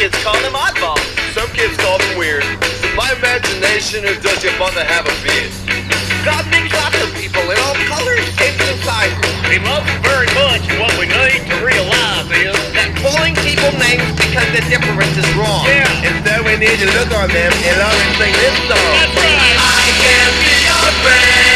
kids call them oddballs. Some kids call them weird. Is it my imagination or does your mother have a beard? God makes lots of people in all colors, shapes, and sizes. He loves them very much, and what we need to realize is That calling people names because the difference is wrong. yeah, Instead we need to look on them and learn and sing this song. that's right. I can be your friend.